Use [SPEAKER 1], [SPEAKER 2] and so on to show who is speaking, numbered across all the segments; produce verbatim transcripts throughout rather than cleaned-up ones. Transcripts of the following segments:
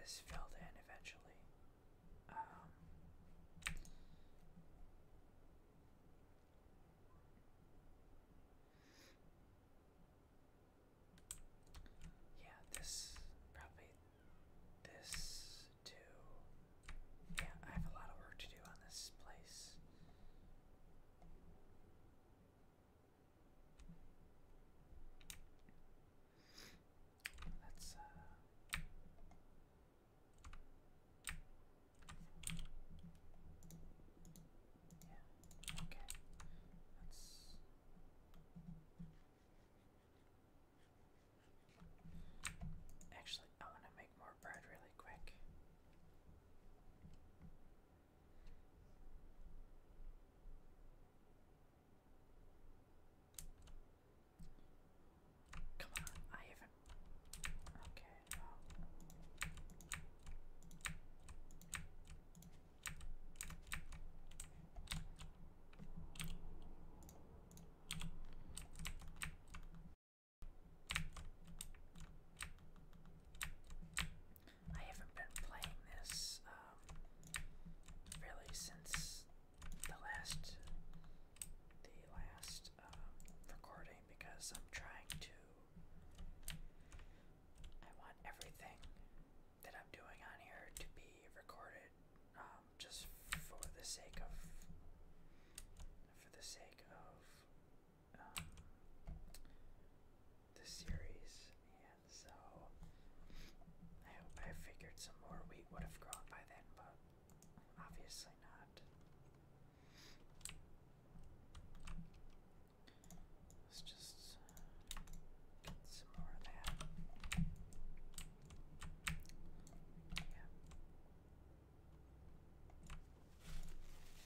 [SPEAKER 1] this filled in eventually. Um, yeah, this probably this too. Yeah, I have a lot of work to do on this place. Let's uh yeah, okay. Let's actually I want to make more bread really quick. Come on, I haven't. Okay, well. I haven't been playing this um, really since the last the last um, recording because I'm trying to. I want everything that I'm doing on here to be recorded, um, just for the sake of for the sake of um, the series, and so I hope I figured some more wheat would have grown by then, but obviously not. Let's just get some more of that. Yeah.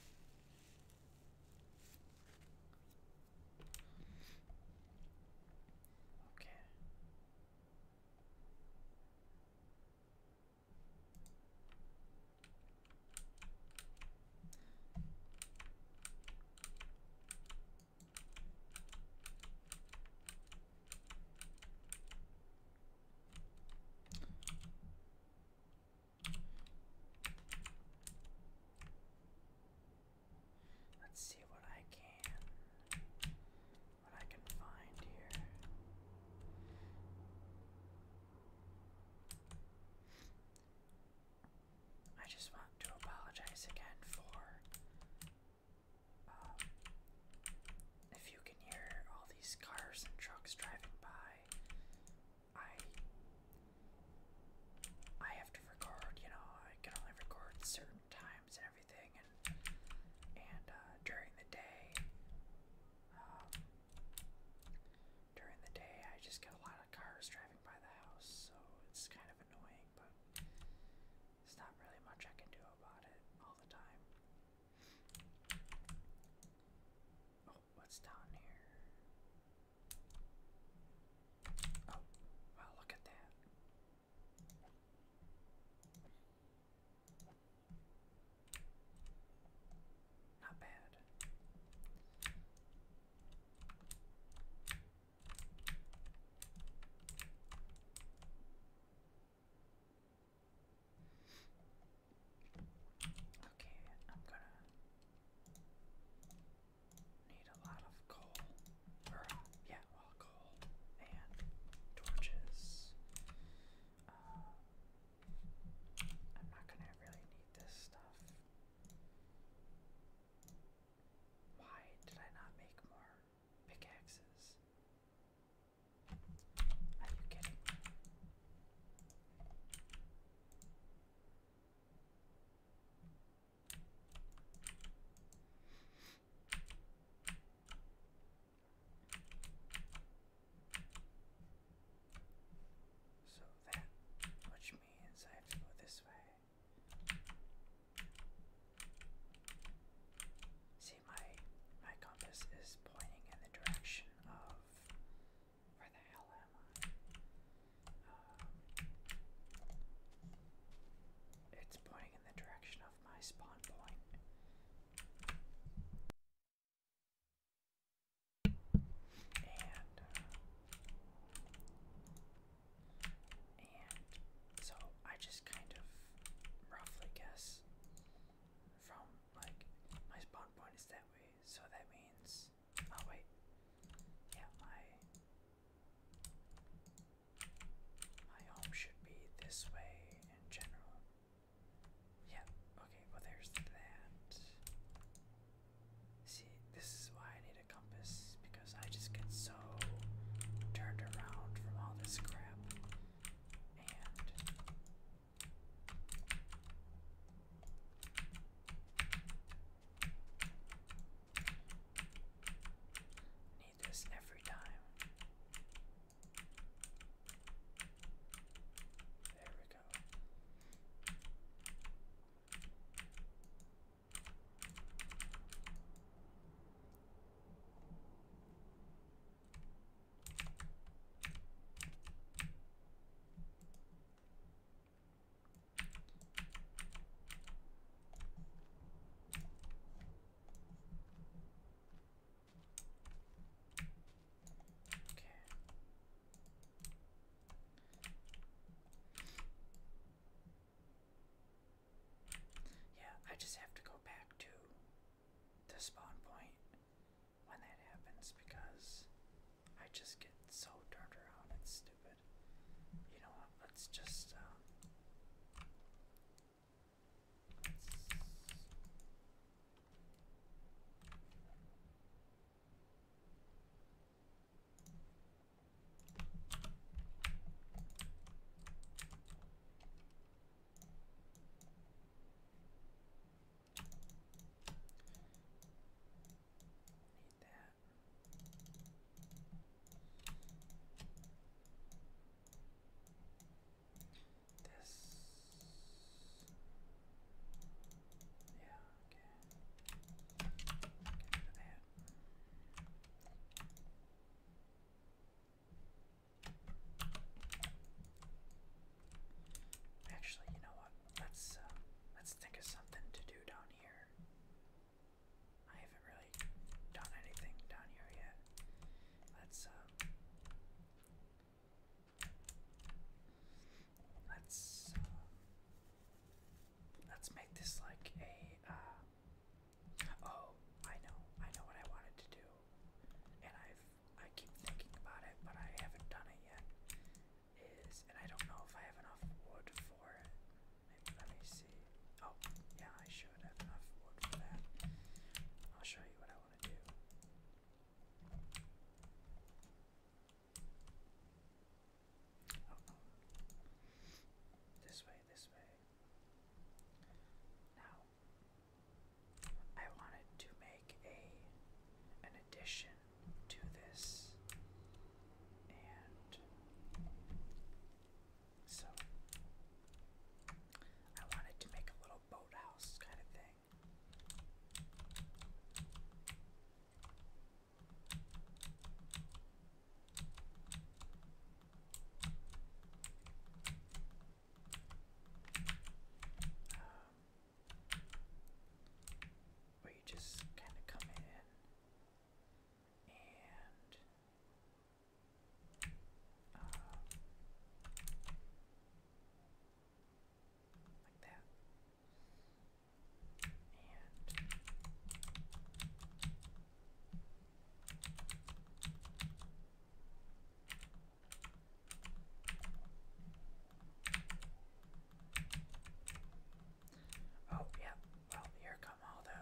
[SPEAKER 1] let's just um, need that. This, yeah, okay. Get rid of that. Actually, you know what? Let's uh, let's think of something to do down here. I haven't really done anything down here yet. Let's uh, let's uh, let's make this like a. Uh, oh, I know, I know what I wanted to do, and I've I keep thinking about it, but I haven't done it yet. Is and I don't know if I have enough wood for it. Maybe, let me see. Oh, yeah, I should have enough wood for that. I'll show you what I want to do. Oh no. This way, this way. Now, I wanted to make a an addition to this, and so I wanted to make a little boathouse kind of thing. Um, where you just kind of come in and um, like that, and oh yeah, well here come all the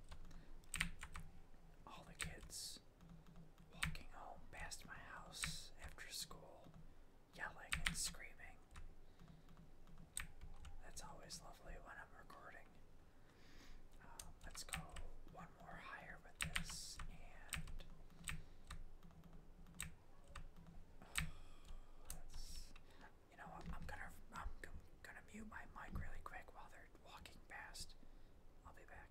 [SPEAKER 1] all the kids walking home past my house after school, yelling and screaming. That's always lovely when I'm recording. Um, let's go one more higher with this, and let's. You know what? I'm gonna I'm gonna mute my mic really quick while they're walking past. I'll be back.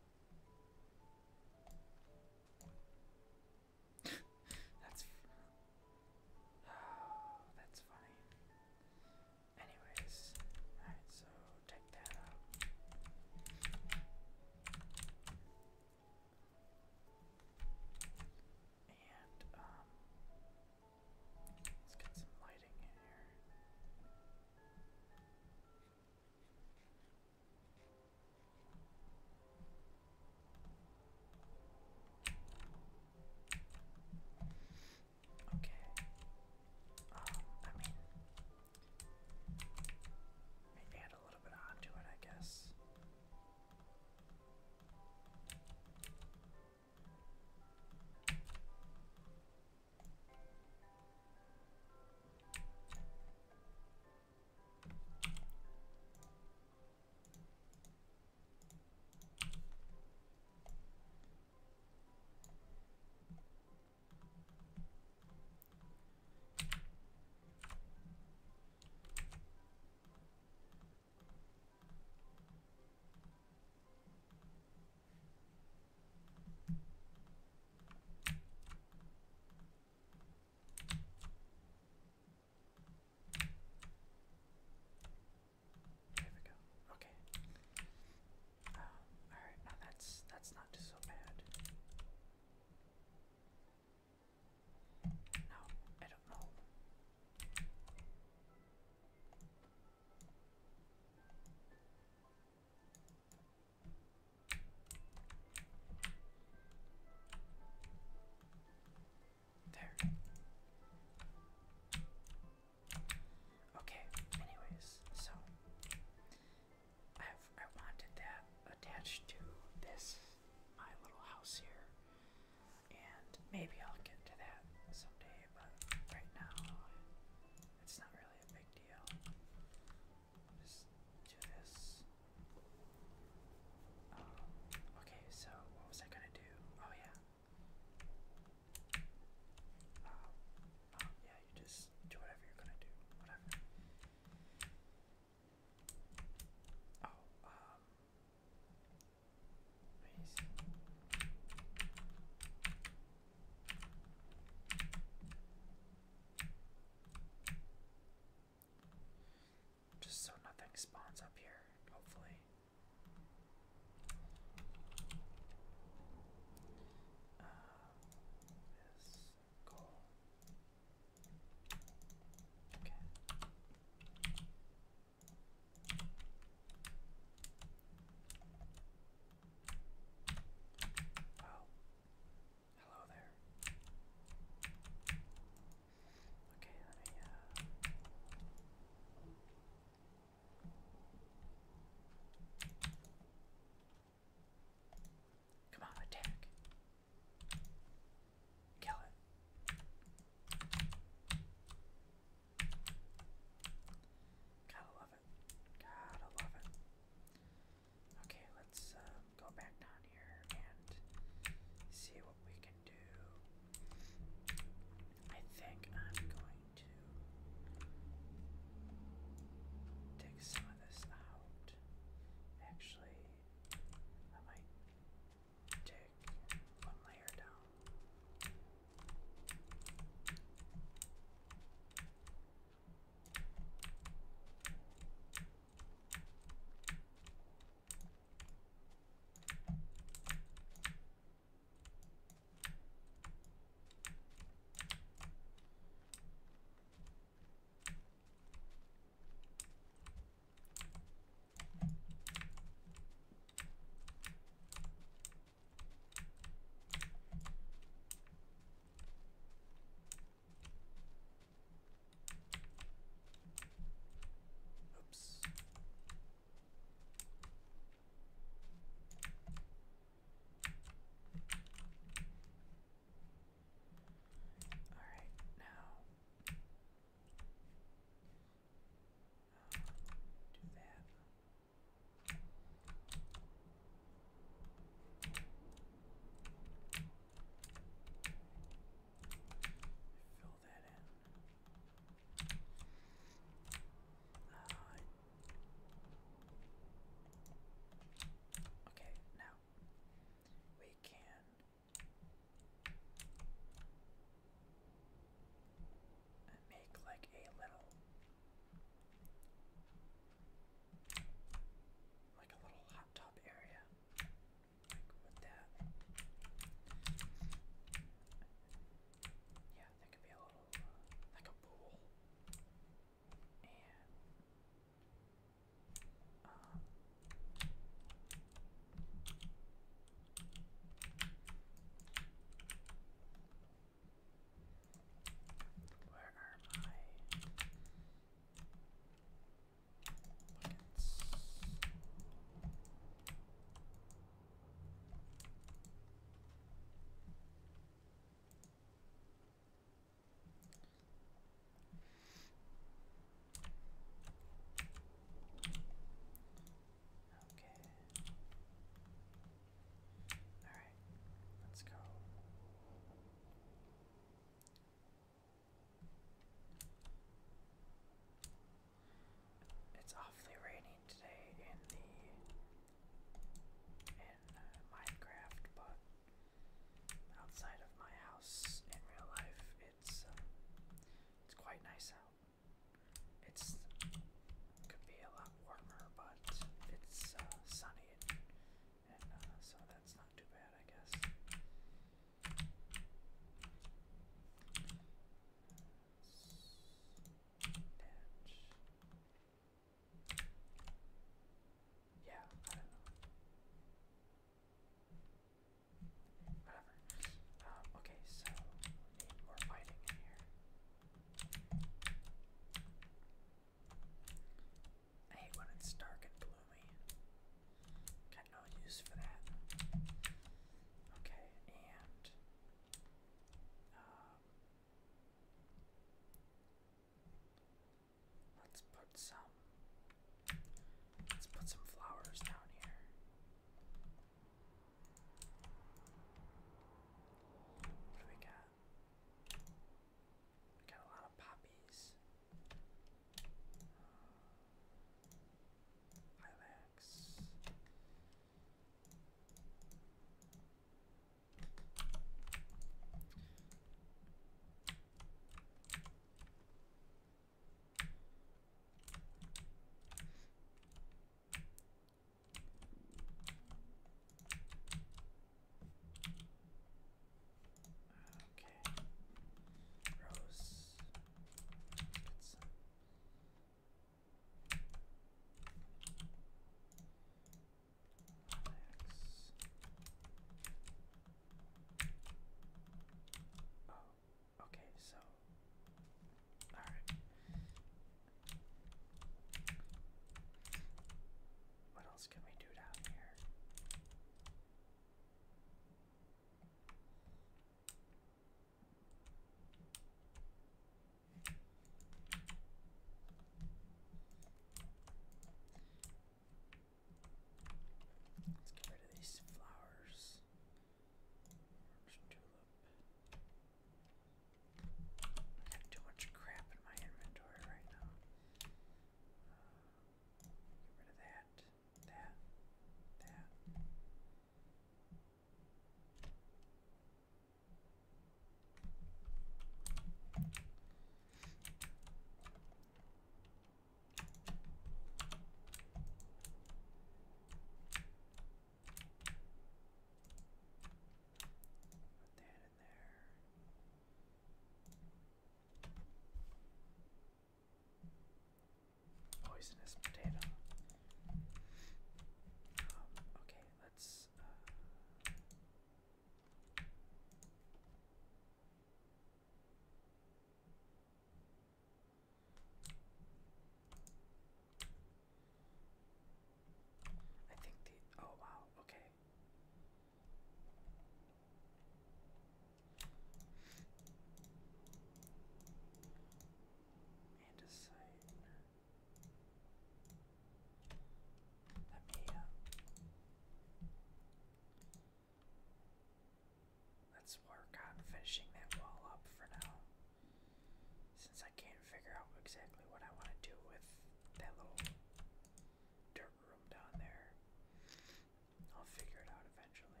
[SPEAKER 1] figure out exactly what I want to do with that little dirt room down there. I'll figure it out eventually.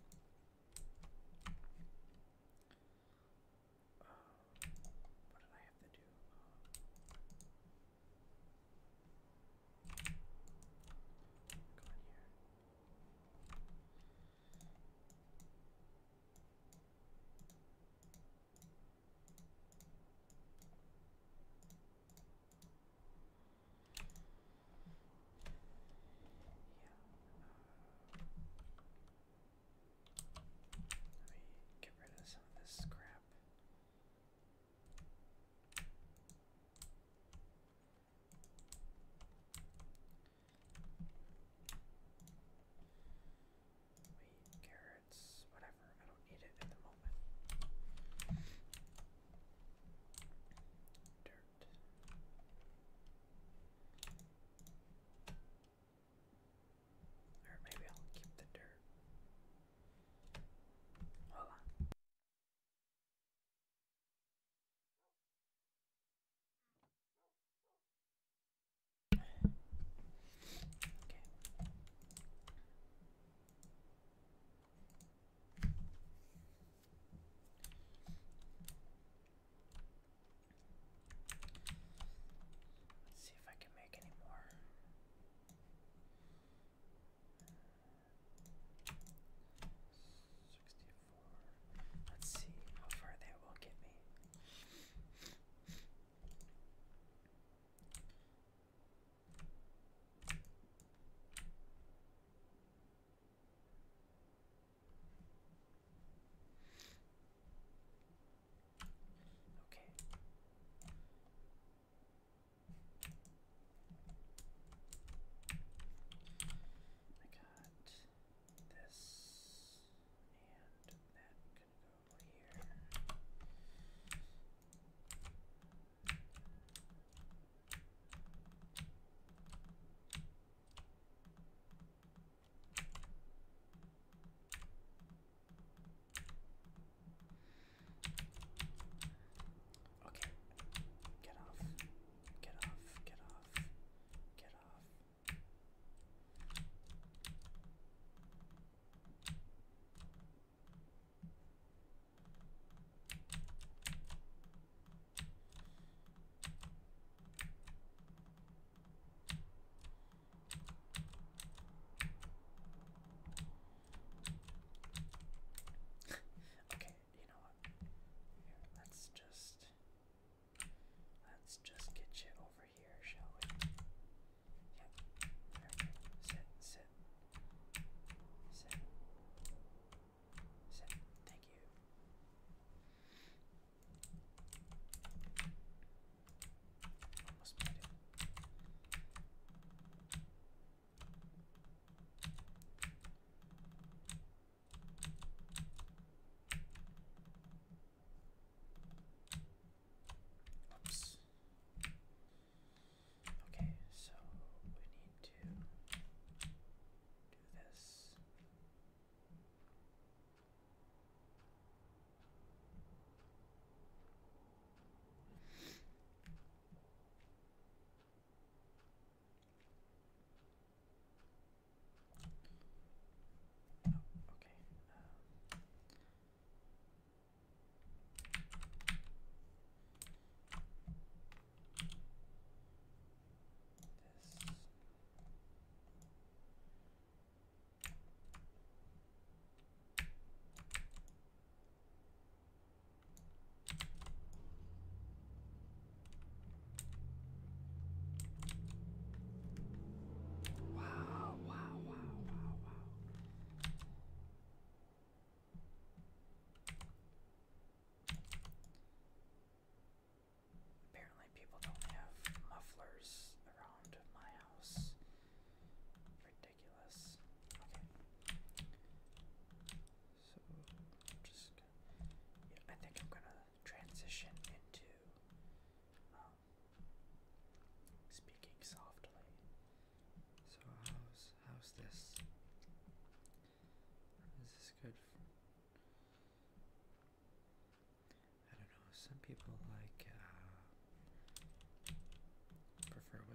[SPEAKER 1] Uh, what did I have to do? Uh, go in here. Let me get rid of some of this crap. Wheat, carrots, whatever. I don't need it at the moment. Dirt. Or maybe I'll keep the dirt. Hold on. Okay. Let's see if I can make any more. sixty-four. Let's see how far that will get me. Okay. I got this and that can go here. Okay. Get off. Get off. Get off. Get off. Okay, you know what? Here, let's just let's just get you over here, shall we? Yep. There we go. Sit, sit. Sit. Sit. Thank you. Almost made it. Oops. Okay, so we need to do this. Oh, okay. Um, this. Wow, wow, wow, wow, wow. Apparently people don't have mufflers around my house. Ridiculous. Okay. So I'm just gonna, yeah, I think I'm gonna transition into um, speaking softly. So how's how's this? Is this good? For, I don't know. Some people like uh,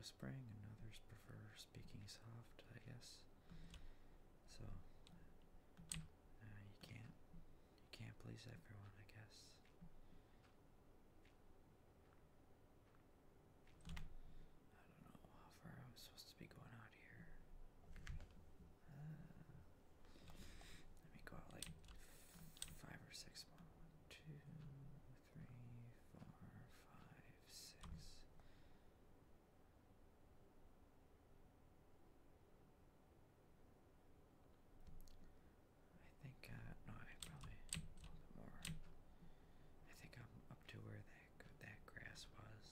[SPEAKER 1] whispering, and others prefer speaking soft, I guess. So uh, you can't you can't please everyone, I guess. I don't know how far I'm supposed to be going out here. Uh, let me go out like five or six more. One, two, three, four, five, six. I think, uh, no, I probably a little bit more. I think I'm up to where that that grass was.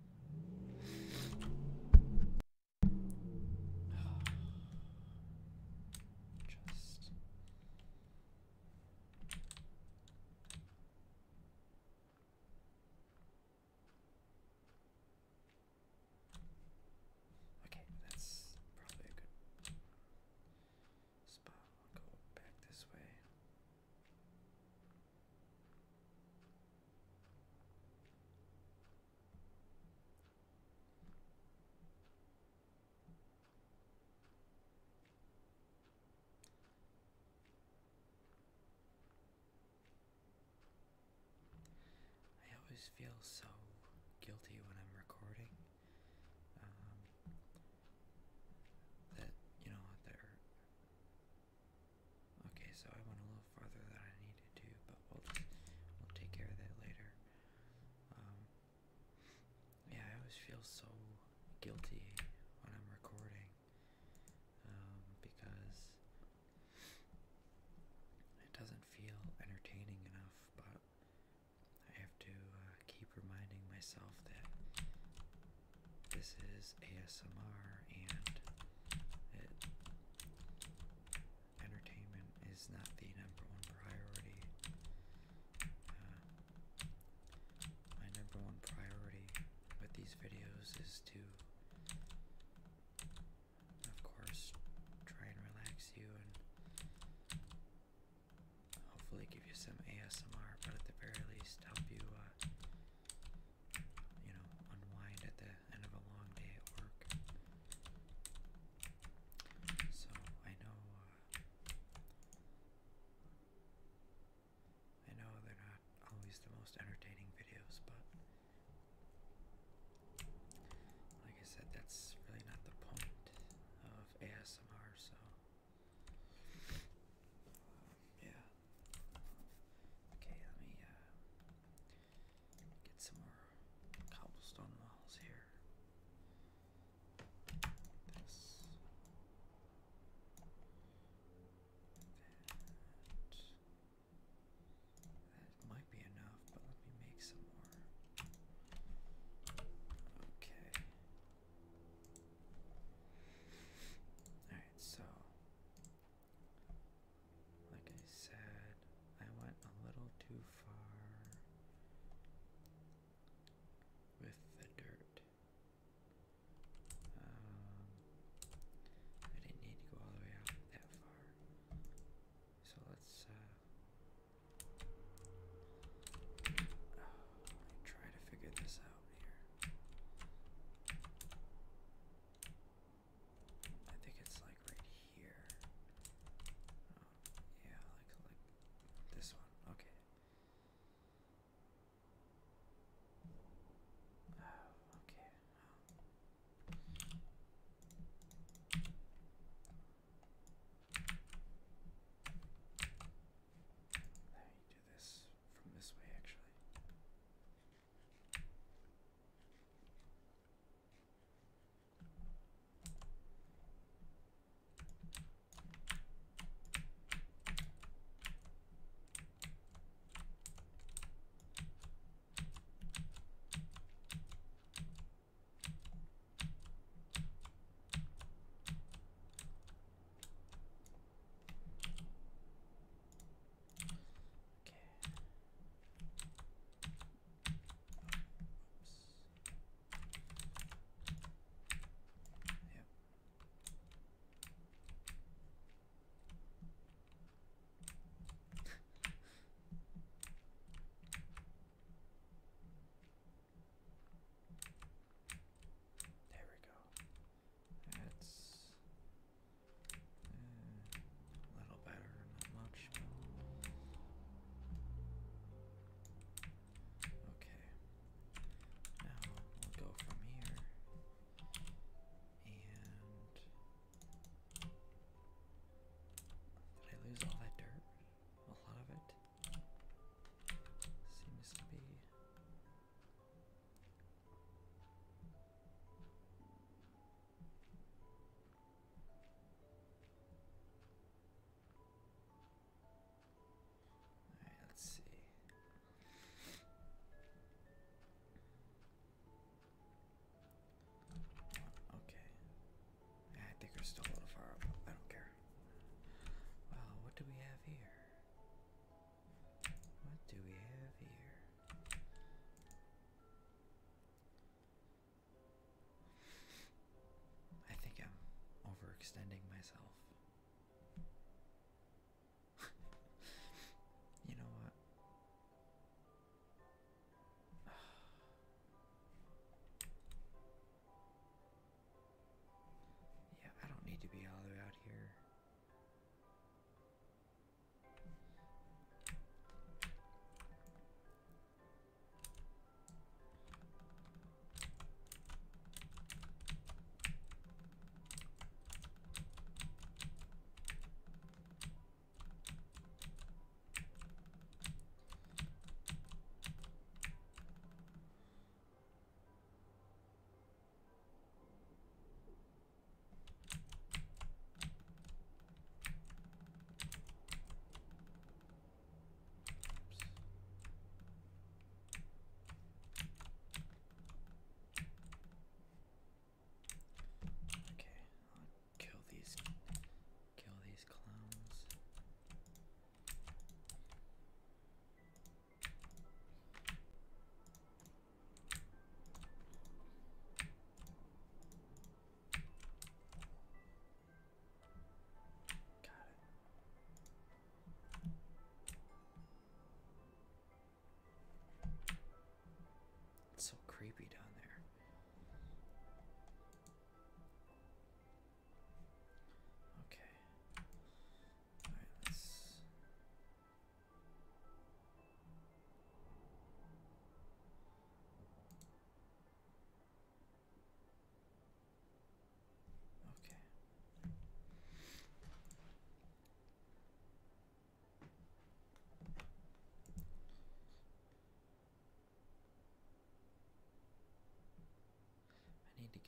[SPEAKER 1] Just. Okay, that's probably a good spot. I'll go back this way. I always feel so guilty when I'm recording. Um, that, you know, they're. Okay, so I went a little farther than I needed to, but we'll, we'll take care of that later. Um, yeah, I always feel so guilty when I'm recording. Um, because it doesn't feel entertaining enough, but I have to uh, keep reminding myself that this is A S M R and it, entertainment is not the number one priority. Uh, my number one priority with these videos is to, of course, try and relax you and hopefully give you some A S M R, but at the very least help you, uh, you know, unwind at the end of a long day at work. So I know, uh,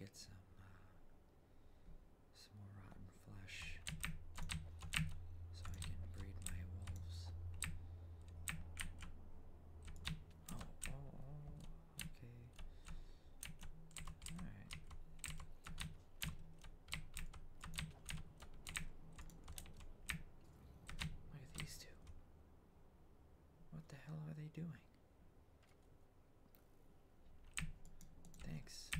[SPEAKER 1] get some uh, some more rotten flesh so I can breed my wolves. Oh, oh, oh, okay. Alright. Look at these two. What the hell are they doing? Thanks.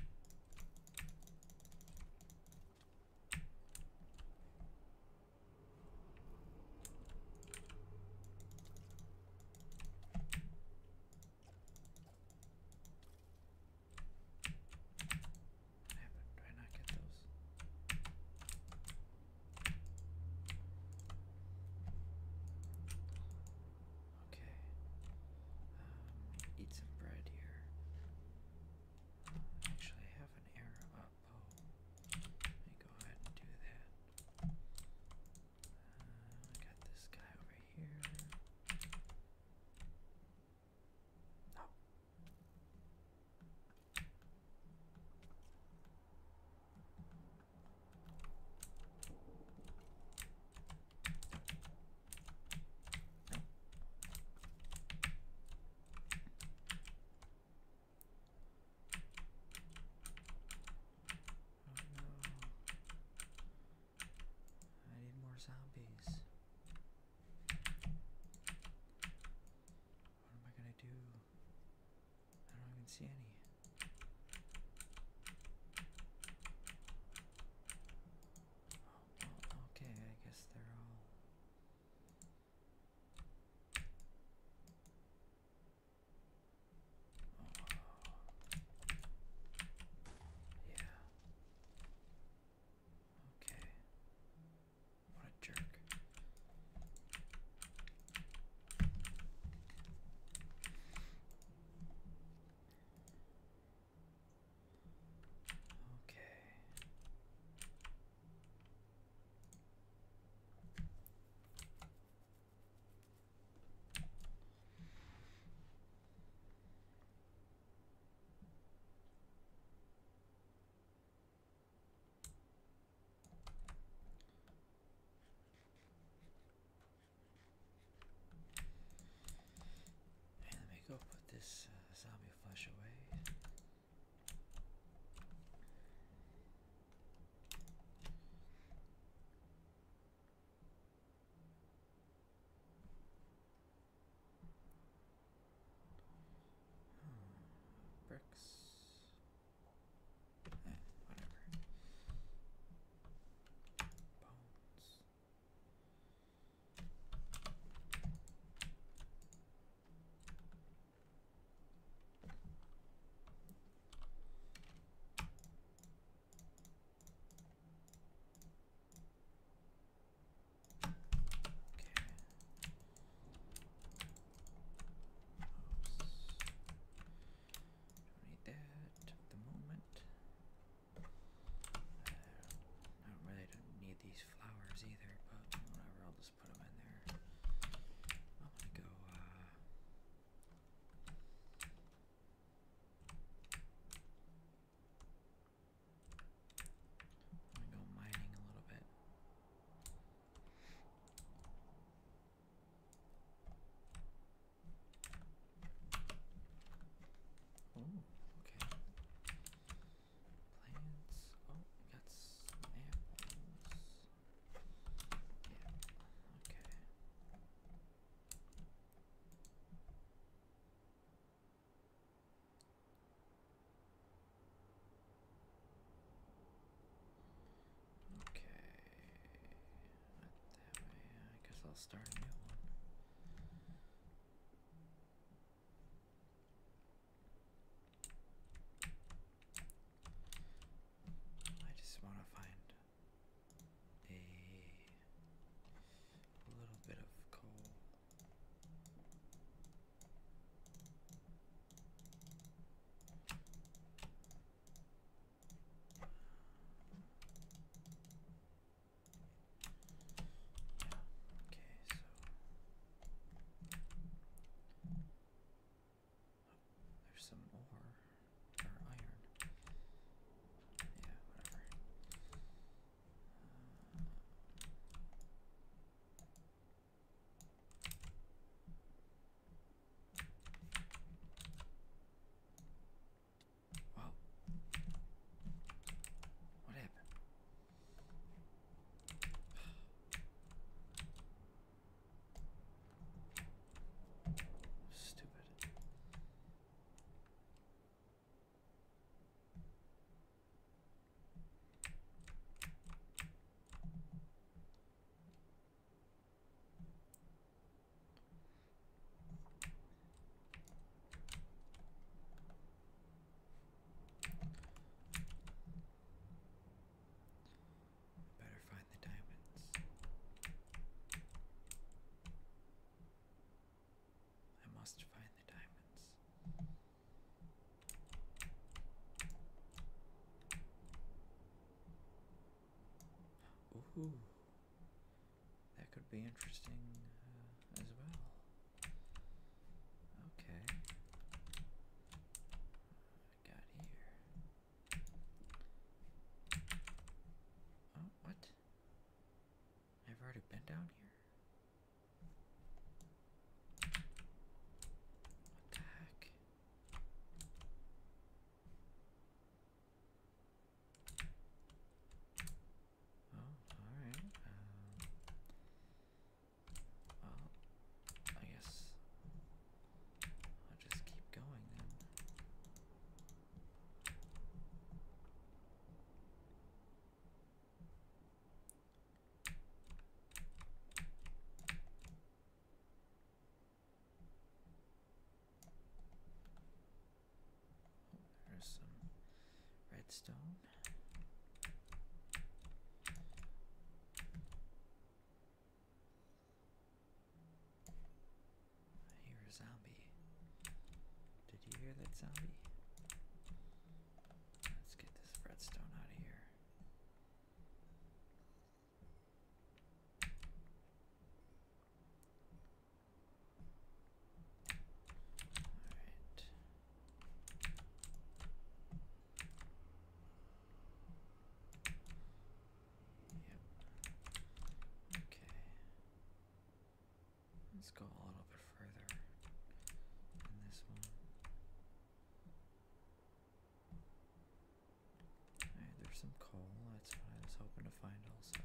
[SPEAKER 1] What happened? Do I not get those? Okay. Um, eat some bread here. Actually, I have an arrow up. Oh, let me go ahead and do that. Uh, I got this guy over here. Oh. Oh no. I need more zombies. What am I gonna do? I don't even see any. Oh, well, okay, I guess they're all. Oh, yeah. Okay. What a jerk. Okay. And let me go put this uh, zombie flesh away. Hmm, bricks. Eh, whatever. Bones. Okay. Don't need that at the moment. Uh, I don't really don't need these flowers either, but whatever, I'll just put them in there. I'm gonna go, uh, I'm gonna go mining a little bit. Oh, okay. Plants. Oh, we got some apples. Yeah, okay. Okay. Not that way. I guess I'll start a new one. I just want to find a little bit of coal. Yeah, okay, so Ooh, that could be interesting uh, as well. Okay. What I got here? Oh, what? I've already been down here? What the heck? Oh, alright. Um, well, I guess I'll just keep going then. There's some redstone. I hear a zombie. Did you hear that zombie? Let's get this redstone out of here. Alright. Yep. Okay. Let's go a little bit further in this one. Alright, there's some coal. That's what I was hoping to find also.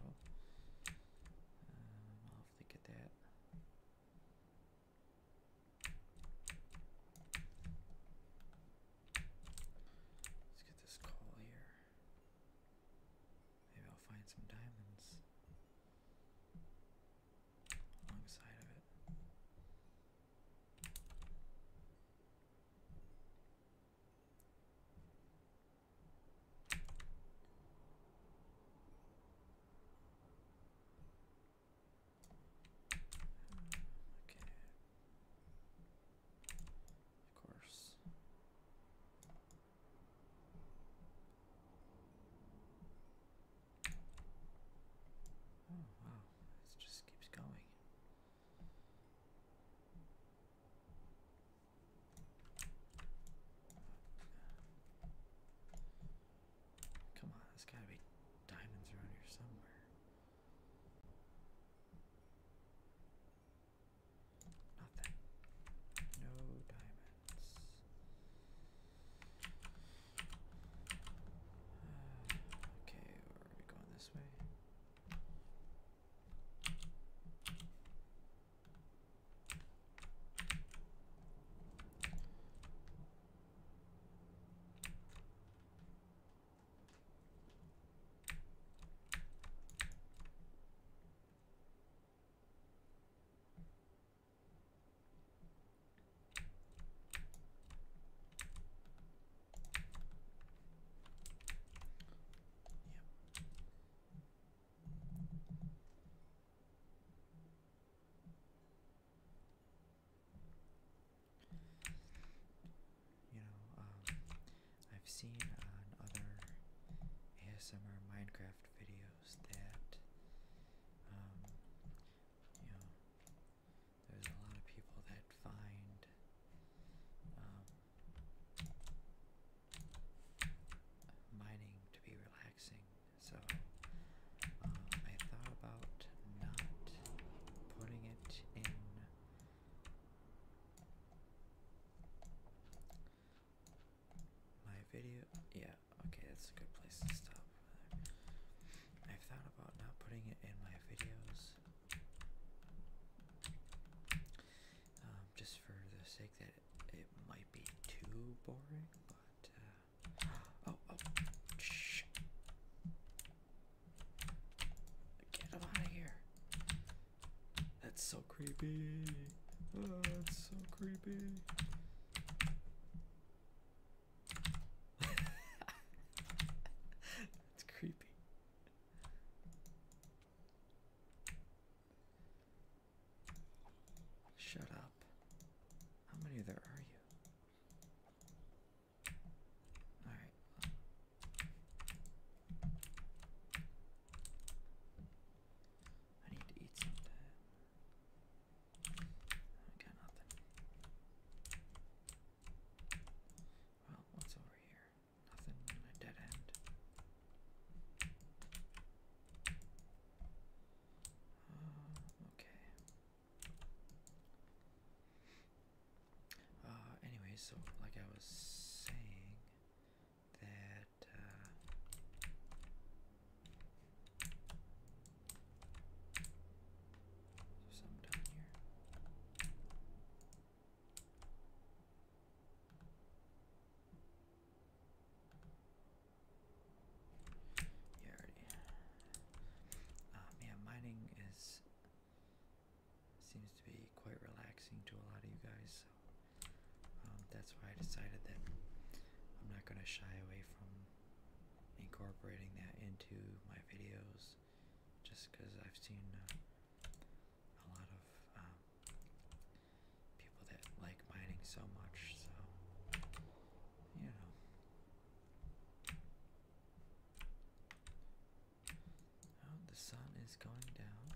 [SPEAKER 1] Um, I'll have to get that. Let's get this coal here. Maybe I'll find some diamonds alongside of it. Okay. Of course. Oh wow, this just keeps going. Come on, there's gotta be diamonds around here somewhere. Nothing. No diamonds. Uh, okay, where are we going this way? You know, um, I've seen on other A S M R Minecraft videos that, um, you know, there's a lot of people that find, um, mining to be relaxing. So, um, I thought about not putting it in my video. Yeah, okay, that's a good place to stop. I've thought about not putting it in my videos, um, just for the sake that it, it might be too boring, but, uh, oh, oh, shh, get him out of here. That's so creepy. Oh, that's so creepy. It's creepy. Shut up. How many there are you? Alright. Anyway, so like I was saying, that uh, there's some down here. Yeah, already. Um, yeah, mining is seems to be quite relaxing to a lot of you guys. So um, that's why I decided that I'm not going to shy away from incorporating that into my videos, just because I've seen uh, a lot of um, people that like mining so much. So, you know. Oh, the sun is going down.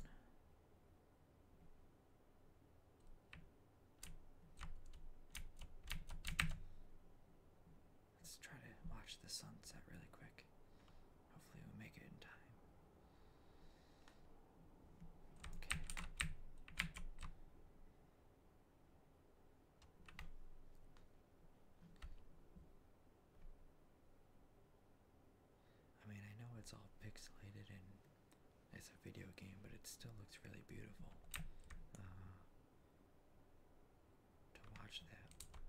[SPEAKER 1] Let's try to watch the sunset really quick. Hopefully we'll make it in time. Okay. I mean, I know it's all pixelated and it's a video game, but it still looks really beautiful uh, to watch that.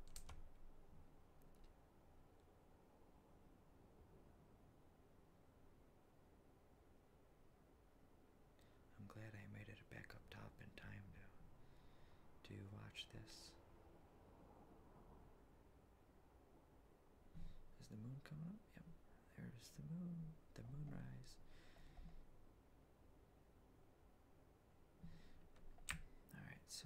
[SPEAKER 1] I'm glad I made it back up top in time to to watch this. Is the moon coming up? Yep. There's the moon. The moonrise. Alright, so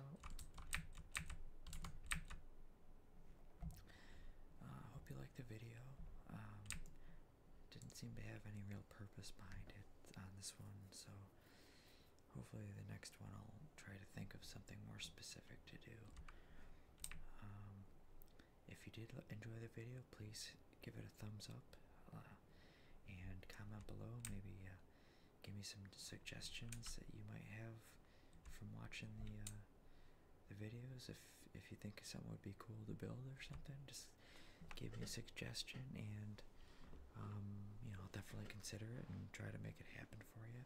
[SPEAKER 1] I uh, hope you liked the video. Um, didn't seem to have any real purpose behind it on this one, so hopefully the next one I'll try to think of something more specific to do. Um, if you did enjoy the video, please give it a thumbs up uh, and comment below. Maybe uh, give me some suggestions that you might have from watching the uh, the videos. If if you think something would be cool to build or something, just give me a suggestion, and um, you know, I'll definitely consider it and try to make it happen for you.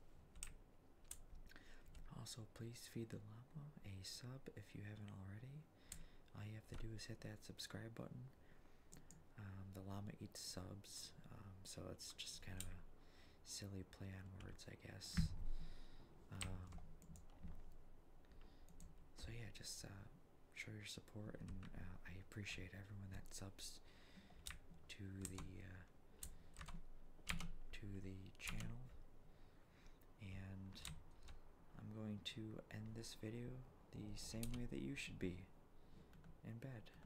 [SPEAKER 1] Also, please feed the llama a sub if you haven't already. All you have to do is hit that subscribe button. Um, the llama eats subs, um, so it's just kind of a silly play on words, I guess. Um, so yeah, just uh, show your support, and uh, I appreciate everyone that subs to the uh, to the channel. And I'm going to end this video the same way that you should be, in bed.